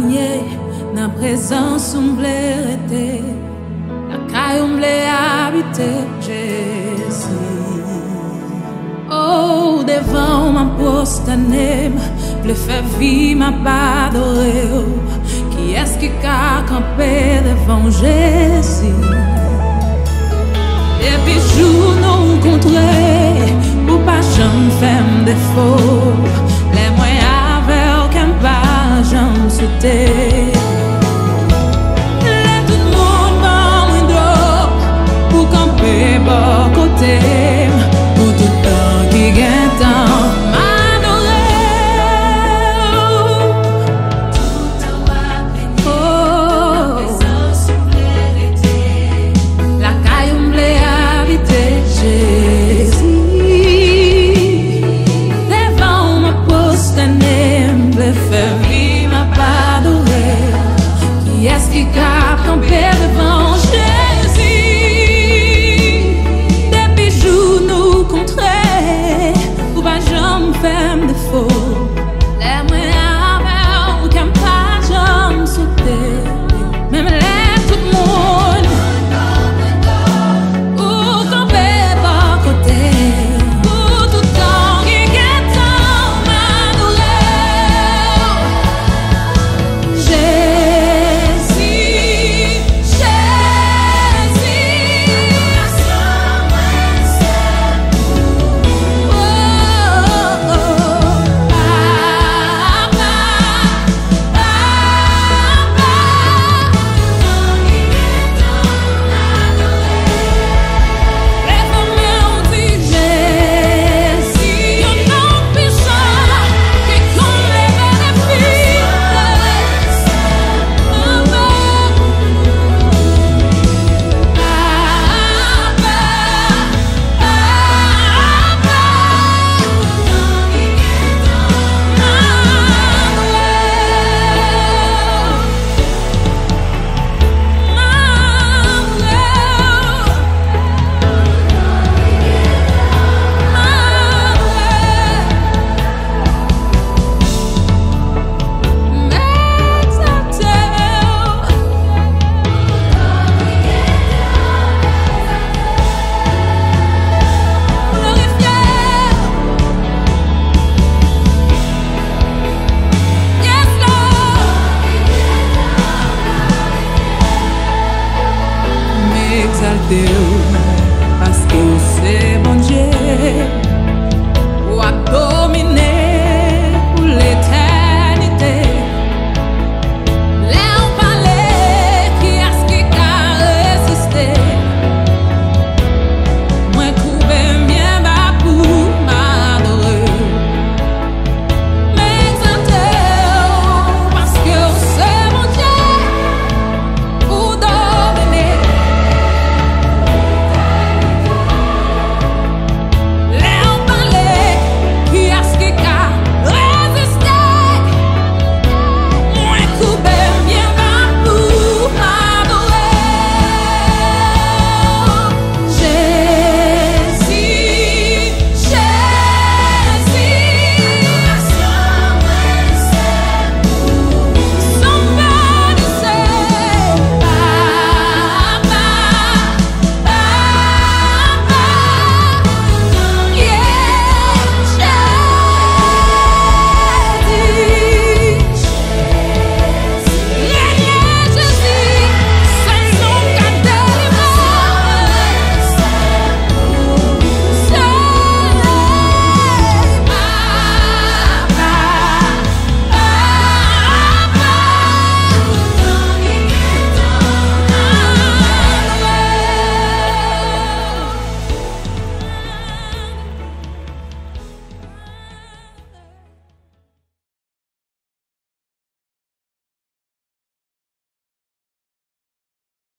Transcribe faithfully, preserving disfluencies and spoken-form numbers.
nier na présence on blérité la caille on blé habiter Jésus. Oh, devant ma prostanée, le fait vie m'a pas adoré. Qui est-ce qui a campé devant Jésus? Et puis jour nous rencontrer pour pas jamais faire défaut. Les moyens avec aucun pas jamais sauter. Let tout le monde parle d'eau pour camper bas côté. Pour tout le temps qui gagne temps m'adorer. Tout en bas béni, présence vérité. La caille on blé habiter Jésus. Devant ma prostanée, me faire vivre ma pas adoré. Qui est-ce qui a campé devant Jésus? Femme de faux, les moyens avec aucun pas jamais sauter. Même les tout le monde ou camper par côté. Pour tout temps qui est temps m'adorer. Jésus, Jésus. Deus.